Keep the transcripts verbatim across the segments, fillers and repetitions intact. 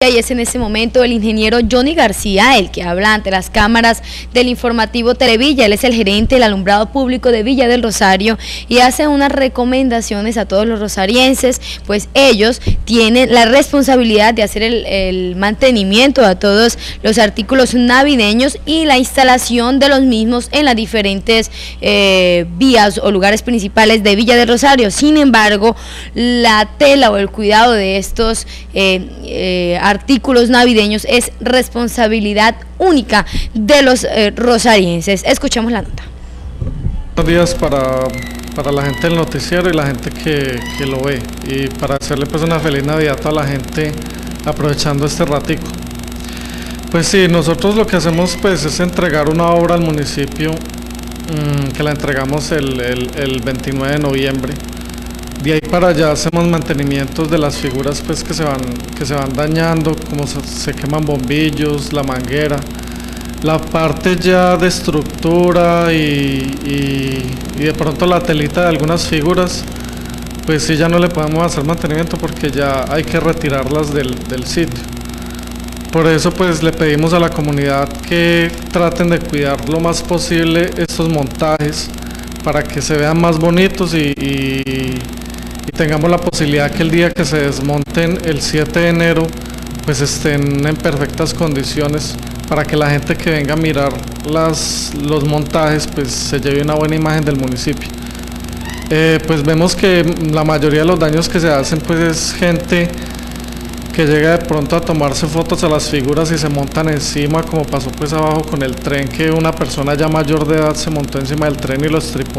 noticia y es en este momento el ingeniero Johnny García, el que habla ante las cámaras del informativo Televilla. Él es el gerente del alumbrado público de Villa del Rosario y hace unas recomendaciones a todos los rosarienses, pues ellos tienen la responsabilidad de hacer el, el mantenimiento a todos los artículos navideños y la instalación de los mismos en las diferentes eh, vías o lugares principales de Villa del Rosario. Sin embargo, la tela o el cuidado de estos eh, eh, artículos navideños es responsabilidad única de los eh, rosarienses. Escuchamos la nota. Buenos días para, para la gente del noticiero y la gente que, que lo ve, y para hacerle pues una feliz Navidad a toda la gente aprovechando este ratico. Pues sí, nosotros lo que hacemos pues es entregar una obra al municipio mmm, que la entregamos el, el, el veintinueve de noviembre. De ahí para allá hacemos mantenimientos de las figuras pues que se van, que se van dañando, como se, se queman bombillos, la manguera, la parte ya de estructura y, y, y de pronto la telita de algunas figuras, pues sí ya no le podemos hacer mantenimiento porque ya hay que retirarlas del, del sitio. Por eso pues le pedimos a la comunidad que traten de cuidar lo más posible estos montajes para que se vean más bonitos y, y, y tengamos la posibilidad que el día que se desmonten el siete de enero pues estén en perfectas condiciones para que la gente que venga a mirar las, los montajes pues se lleve una buena imagen del municipio. Eh, pues vemos que la mayoría de los daños que se hacen pues es gente que llega de pronto a tomarse fotos a las figuras y se montan encima, como pasó pues abajo con el tren, que una persona ya mayor de edad se montó encima del tren y lo estripó.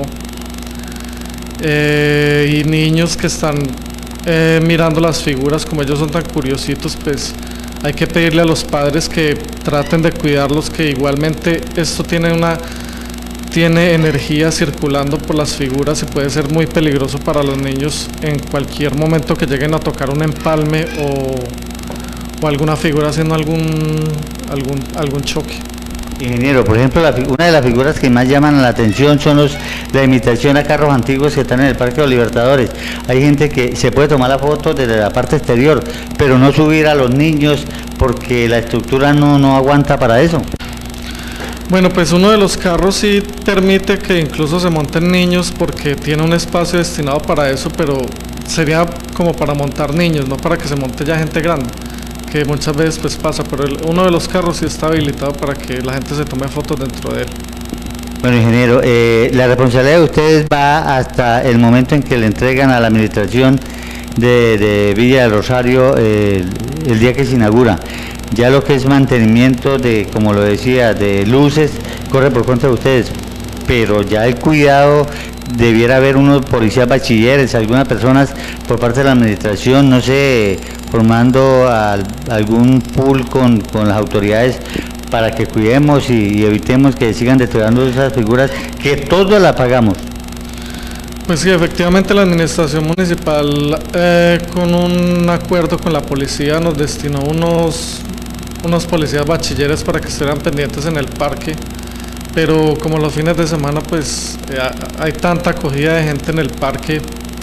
Eh, y niños que están eh, mirando las figuras, como ellos son tan curiositos, pues hay que pedirle a los padres que traten de cuidarlos, que igualmente esto tiene una tiene energía circulando por las figuras y puede ser muy peligroso para los niños en cualquier momento que lleguen a tocar un empalme o, o alguna figura haciendo algún, algún, algún choque. Ingeniero, por ejemplo, la, una de las figuras que más llaman la atención son los, la imitación a carros antiguos que están en el Parque de los Libertadores. Hay gente que se puede tomar la foto desde la parte exterior, pero no subir a los niños porque la estructura no, no aguanta para eso. Bueno, pues uno de los carros sí permite que incluso se monten niños porque tiene un espacio destinado para eso, pero sería como para montar niños, no para que se monte ya gente grande, que muchas veces pues pasa, pero el, uno de los carros sí está habilitado para que la gente se tome fotos dentro de él. Bueno, ingeniero, eh, la responsabilidad de ustedes va hasta el momento en que le entregan a la administración de, de Villa del Rosario eh, el, el día que se inaugura. Ya lo que es mantenimiento de, como lo decía, de luces, corre por cuenta de ustedes, pero ya el cuidado, debiera haber unos policías bachilleres, algunas personas por parte de la administración, no sé, formando al, algún pool con, con las autoridades para que cuidemos y, y evitemos que sigan deteriorando esas figuras que todos las pagamos. Pues sí, efectivamente la administración municipal eh, con un acuerdo con la policía nos destinó unos, unos policías bachilleres para que estuvieran pendientes en el parque, pero como los fines de semana pues eh, hay tanta acogida de gente en el parque,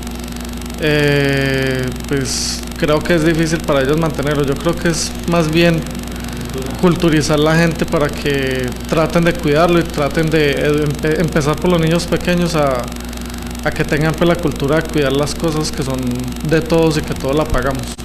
eh, pues creo que es difícil para ellos mantenerlo. Yo creo que es más bien culturizar a la gente para que traten de cuidarlo y traten de eh, empezar por los niños pequeños a a que tengan pues la cultura de cuidar las cosas que son de todos y que todos la pagamos.